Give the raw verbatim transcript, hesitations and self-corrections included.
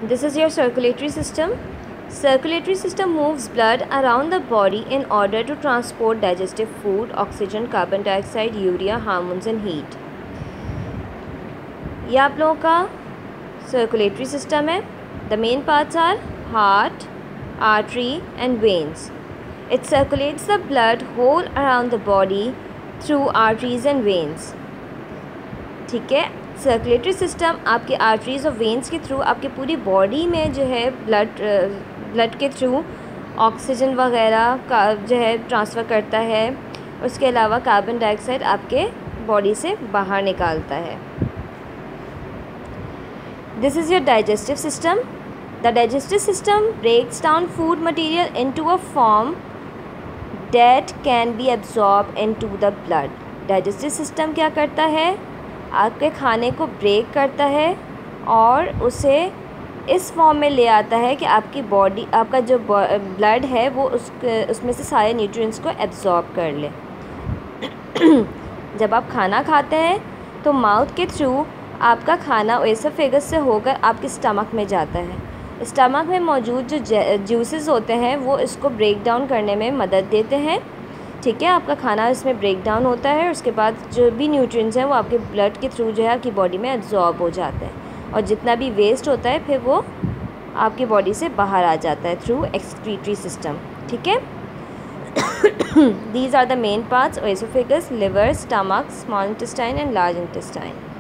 This is your circulatory system. Circulatory system moves blood around the body in order to transport digestive food, oxygen, carbon dioxide, urea, hormones and heat. ये आप लोगों का circulatory system है. The main parts are heart, artery and veins. It circulates the blood whole around the body through arteries and veins. ठीक है. Circulatory system आपके arteries और veins के थ्रू आपके पूरी बॉडी में जो है ब्लड ब्लड के थ्रू ऑक्सीजन वगैरह का जो है ट्रांसफ़र करता है. उसके अलावा कार्बन डाइऑक्साइड आपके बॉडी से बाहर निकालता है. This is your digestive system. The digestive system breaks down food material into a form that can be absorb into the blood. Digestive system क्या करता है? आपके खाने को ब्रेक करता है और उसे इस फॉर्म में ले आता है कि आपकी बॉडी आपका जो ब्लड है वो उस उसमें से सारे न्यूट्रिएंट्स को एब्जॉर्ब कर ले. जब आप खाना खाते हैं तो माउथ के थ्रू आपका खाना एसोफेगस से होकर आपके स्टमक में जाता है. स्टमक में मौजूद जो जूसेस होते हैं वो इसको ब्रेक डाउन करने में मदद देते हैं. ठीक है. आपका खाना इसमें ब्रेक डाउन होता है. उसके बाद जो भी न्यूट्रिएंट्स हैं वो आपके ब्लड के थ्रू जो है आपकी बॉडी में एब्जॉर्ब हो जाते हैं और जितना भी वेस्ट होता है फिर वो आपकी बॉडी से बाहर आ जाता है थ्रू एक्सक्रीटरी सिस्टम. ठीक है. These are the main parts: oesophagus, liver, stomach, small intestine and large intestine.